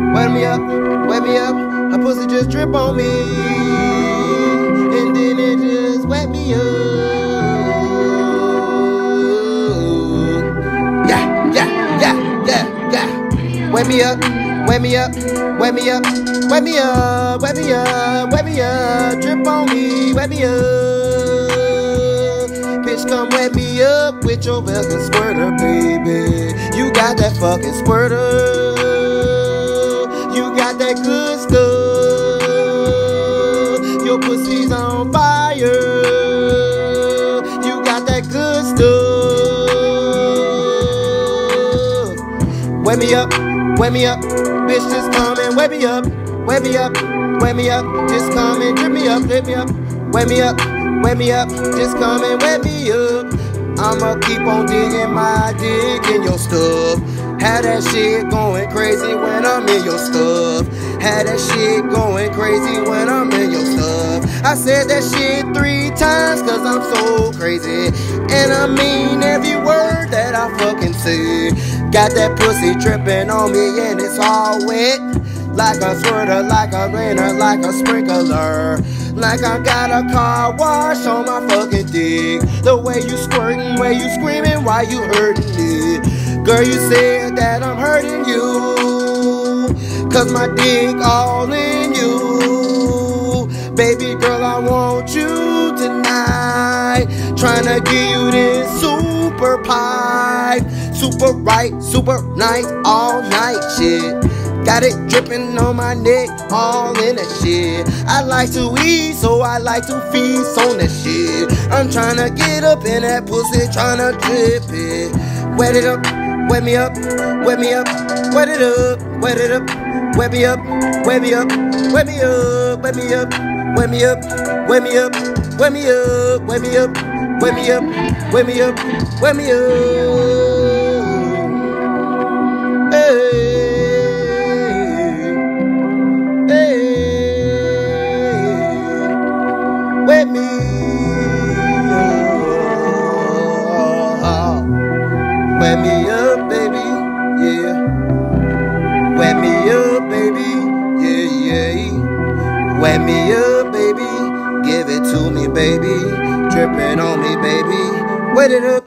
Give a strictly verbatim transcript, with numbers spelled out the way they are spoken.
Wet me up, wet me up. Her pussy just drip on me, and then it just wet me up. Yeah, yeah, yeah, yeah, yeah. Wet me up, wet me up, wet me up, wet me up, wet me up, wet me up. Drip on me, wet me up. Bitch, come wet me up with your velvet squirter, baby. You got that fucking squirter. You got that good stuff. Your pussy's on fire. You got that good stuff. Wet me up, wet me up. Bitch, just come and wet me up. Wet me up, wet me up. Just come and drip me up, drip me up. Wet me up, wet me up. Just come and wet me up. I'ma keep on digging my dick in your stuff. Had that shit going crazy when I'm in your stuff. Had that shit going crazy when I'm in your stuff. I said that shit three times cause I'm so crazy. And I mean every word that I fucking say. Got that pussy dripping on me and it's all wet. Like a squirter, like a rainer, like a sprinkler. Like I got a car wash on my fucking dick. The way you squirting, way you screaming, why you hurting it? Girl, you said that I'm hurting you, cause my dick all in you. Baby girl, I want you tonight. Tryna give you this super pie. Super right, super nice, all night shit. Got it dripping on my neck, all in that shit. I like to eat, so I like to feast on that shit. I'm tryna get up in that pussy, tryna drip it. Wet it up, wet me up, wet me up, wet it up, wet it up, wet me up, wet me up, wet me up, wet me up, wet me up, wet me up, wet me up, wet me up, wet me up, wet me up, wet me up. Hey. Wet me up, wet me up, baby, yeah. Wet me up, baby, yeah, yeah. Wet me up, baby, give it to me, baby. Dripping on me, baby. Wet it up.